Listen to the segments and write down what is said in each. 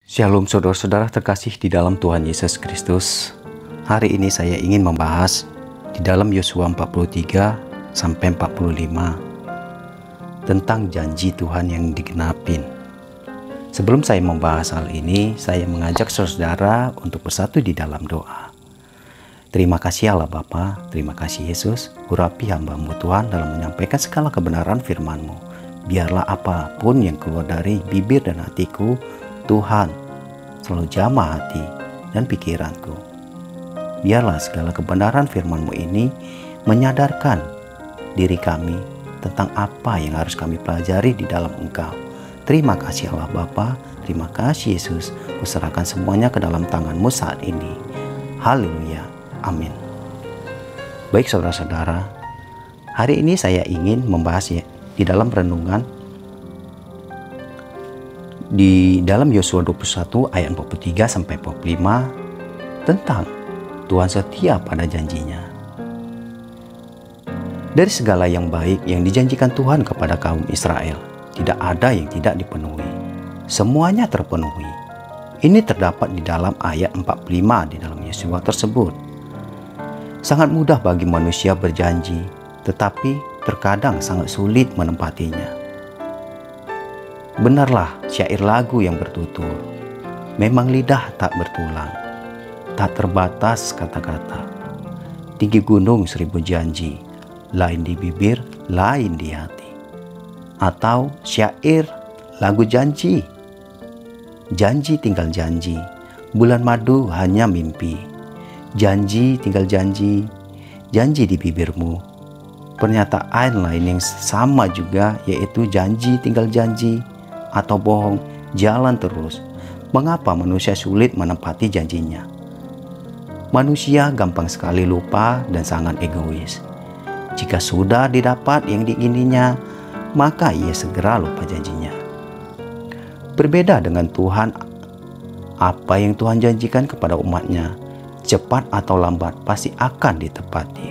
Shalom saudara-saudara terkasih di dalam Tuhan Yesus Kristus. Hari ini saya ingin membahas di dalam Yosua 43 sampai 45 tentang janji Tuhan yang digenapin. Sebelum saya membahas hal ini, saya mengajak saudara untuk bersatu di dalam doa. Terima kasih Allah Bapa, terima kasih Yesus, urapi hamba-Mu Tuhan dalam menyampaikan segala kebenaran firman-Mu. Biarlah apapun yang keluar dari bibir dan hatiku, Tuhan, selalu jamah hati dan pikiranku. Biarlah segala kebenaran firman-Mu ini menyadarkan diri kami tentang apa yang harus kami pelajari di dalam Engkau. Terima kasih Allah Bapa, terima kasih Yesus. Kuserahkan semuanya ke dalam tangan-Mu saat ini. Haleluya, amin. Baik saudara-saudara, hari ini saya ingin membahas di dalam renungan di dalam Yosua 21 ayat 43 sampai 45 tentang Tuhan setia pada janjinya. Dari segala yang baik yang dijanjikan Tuhan kepada kaum Israel, tidak ada yang tidak dipenuhi. Semuanya terpenuhi. Ini terdapat di dalam ayat 45 di dalam Yosua tersebut. Sangat mudah bagi manusia berjanji, tetapi terkadang sangat sulit menempatinya. Benarlah syair lagu yang bertutur, memang lidah tak bertulang, tak terbatas kata-kata. Tinggi gunung 1000 janji, lain di bibir, lain di hati. Atau syair lagu janji, janji tinggal janji, bulan madu hanya mimpi. Janji tinggal janji, janji di bibirmu. Pernyataan lain yang sama juga yaitu janji tinggal janji, atau bohong, jalan terus. Mengapa manusia sulit menepati janjinya? Manusia gampang sekali lupa dan sangat egois. Jika sudah didapat yang diingininya, maka ia segera lupa janjinya. Berbeda dengan Tuhan, apa yang Tuhan janjikan kepada umatnya, cepat atau lambat pasti akan ditepati.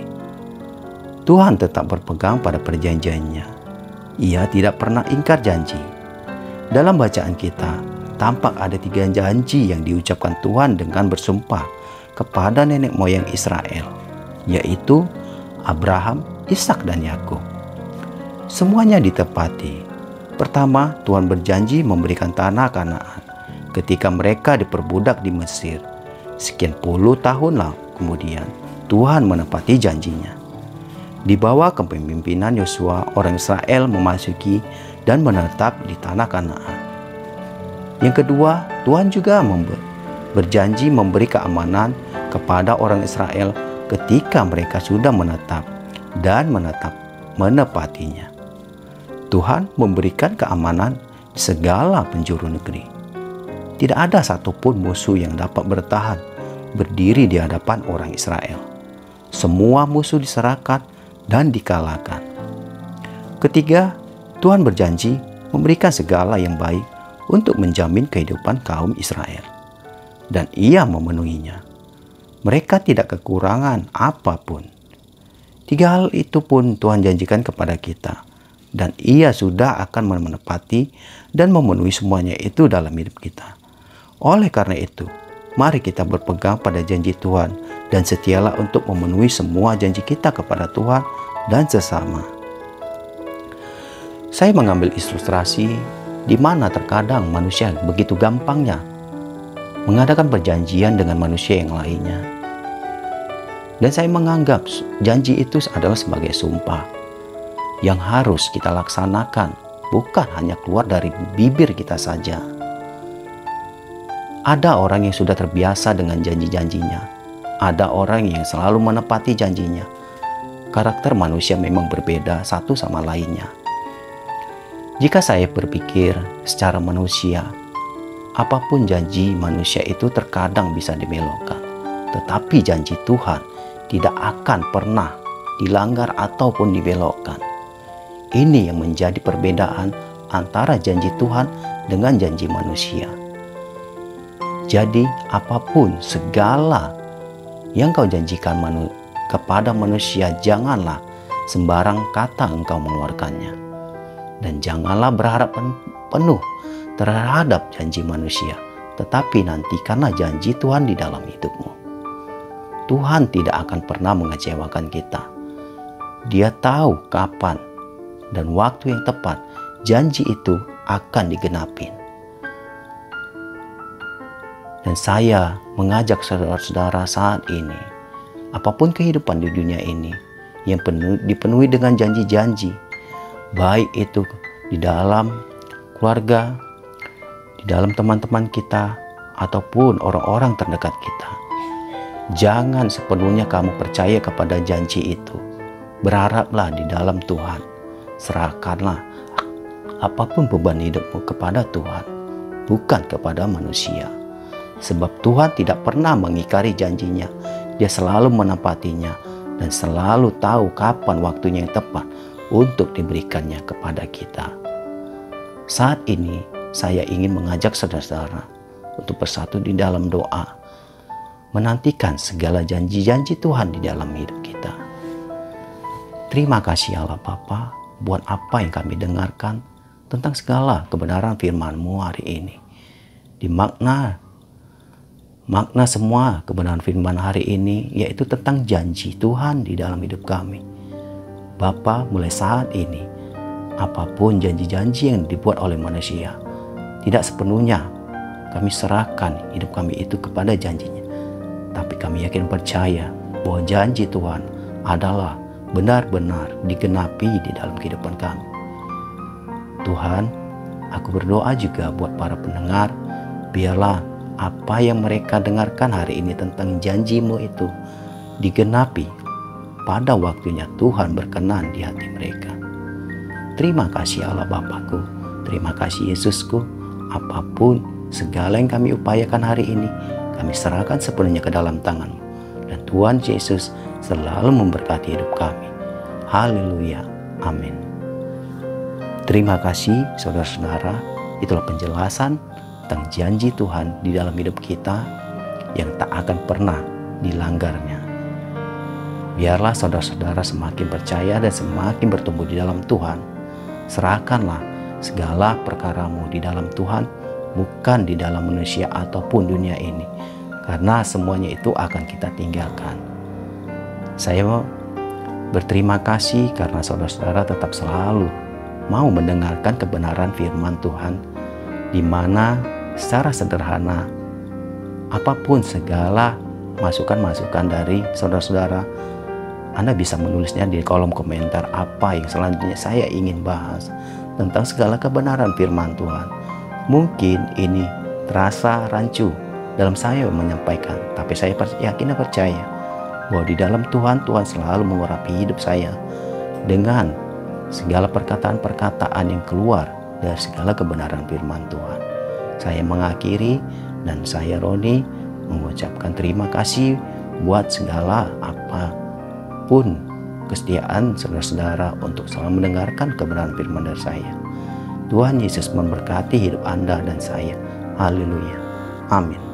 Tuhan tetap berpegang pada perjanjiannya. Ia tidak pernah ingkar janji. Dalam bacaan kita, tampak ada 3 janji yang diucapkan Tuhan dengan bersumpah kepada nenek moyang Israel, yaitu Abraham, Ishak, dan Yakub. Semuanya ditepati. Pertama, Tuhan berjanji memberikan tanah Kanaan ketika mereka diperbudak di Mesir. Sekian puluh tahun kemudian, Tuhan menepati janjinya. Di bawah kepemimpinan Yosua, orang Israel memasuki dan menetap di tanah Kanaan. Yang kedua, Tuhan juga berjanji memberi keamanan kepada orang Israel ketika mereka sudah menetap dan menepatinya. Tuhan memberikan keamanan di segala penjuru negeri. Tidak ada satupun musuh yang dapat bertahan berdiri di hadapan orang Israel. Semua musuh diserahkan dan dikalahkan. Ketiga, Tuhan berjanji memberikan segala yang baik untuk menjamin kehidupan kaum Israel. Dan Ia memenuhinya. Mereka tidak kekurangan apapun. 3 hal itu pun Tuhan janjikan kepada kita. Dan Ia sudah akan menepati dan memenuhi semuanya itu dalam hidup kita. Oleh karena itu, mari kita berpegang pada janji Tuhan dan setialah untuk memenuhi semua janji kita kepada Tuhan dan sesama. Saya mengambil ilustrasi di mana terkadang manusia begitu gampangnya mengadakan perjanjian dengan manusia yang lainnya. Dan saya menganggap janji itu adalah sebagai sumpah yang harus kita laksanakan, bukan hanya keluar dari bibir kita saja. Ada orang yang sudah terbiasa dengan janji-janjinya. Ada orang yang selalu menepati janjinya. Karakter manusia memang berbeda satu sama lainnya. Jika saya berpikir secara manusia, apapun janji manusia itu terkadang bisa dibelokkan. Tetapi janji Tuhan tidak akan pernah dilanggar ataupun dibelokkan. Ini yang menjadi perbedaan antara janji Tuhan dengan janji manusia. Jadi apapun segala yang kau janjikan kepada manusia, janganlah sembarang kata engkau mengeluarkannya. Dan janganlah berharap penuh terhadap janji manusia, tetapi nanti karena janji Tuhan di dalam hidupmu. Tuhan tidak akan pernah mengecewakan kita. Dia tahu kapan dan waktu yang tepat janji itu akan digenapin. Dan saya mengajak saudara-saudara saat ini, apapun kehidupan di dunia ini yang dipenuhi dengan janji-janji, baik itu di dalam keluarga, di dalam teman-teman kita, ataupun orang-orang terdekat kita. Jangan sepenuhnya kamu percaya kepada janji itu. Berharaplah di dalam Tuhan. Serahkanlah apapun beban hidupmu kepada Tuhan, bukan kepada manusia. Sebab Tuhan tidak pernah mengingkari janjinya. Dia selalu menepatinya dan selalu tahu kapan waktunya yang tepat untuk diberikannya kepada kita. Saat ini saya ingin mengajak saudara-saudara untuk bersatu di dalam doa, menantikan segala janji-janji Tuhan di dalam hidup kita. Terima kasih Allah Bapa buat apa yang kami dengarkan tentang segala kebenaran firman-Mu hari ini. Di makna semua kebenaran firman hari ini yaitu tentang janji Tuhan di dalam hidup kami. Bapa, mulai saat ini apapun janji-janji yang dibuat oleh manusia, tidak sepenuhnya kami serahkan hidup kami itu kepada janjinya. Tapi kami yakin percaya bahwa janji Tuhan adalah benar-benar digenapi di dalam kehidupan kami. Tuhan, aku berdoa juga buat para pendengar, biarlah apa yang mereka dengarkan hari ini tentang janji-Mu itu digenapi pada waktunya Tuhan berkenan di hati mereka. Terima kasih Allah Bapakku, terima kasih Yesusku. Apapun segala yang kami upayakan hari ini, kami serahkan sepenuhnya ke dalam tangan-Mu. Dan Tuhan Yesus selalu memberkati hidup kami. Haleluya. Amin. Terima kasih saudara-saudara. Itulah penjelasan tentang janji Tuhan di dalam hidup kita yang tak akan pernah dilanggarnya. Biarlah saudara-saudara semakin percaya dan semakin bertumbuh di dalam Tuhan. Serahkanlah segala perkaramu di dalam Tuhan, bukan di dalam manusia ataupun dunia ini, karena semuanya itu akan kita tinggalkan. Saya mau berterima kasih karena saudara-saudara tetap selalu mau mendengarkan kebenaran firman Tuhan, di mana secara sederhana apapun segala masukan-masukan dari saudara-saudara, Anda bisa menulisnya di kolom komentar apa yang selanjutnya saya ingin bahas tentang segala kebenaran firman Tuhan. Mungkin ini terasa rancu dalam saya menyampaikan, tapi saya yakin dan percaya bahwa di dalam Tuhan, Tuhan selalu mengurapi hidup saya dengan segala perkataan-perkataan yang keluar dari segala kebenaran firman Tuhan. Saya mengakhiri dan saya Roni mengucapkan terima kasih buat segala apapun kesetiaan saudara-saudara untuk selalu mendengarkan kebenaran firman dari saya. Tuhan Yesus memberkati hidup Anda dan saya. Haleluya. Amin.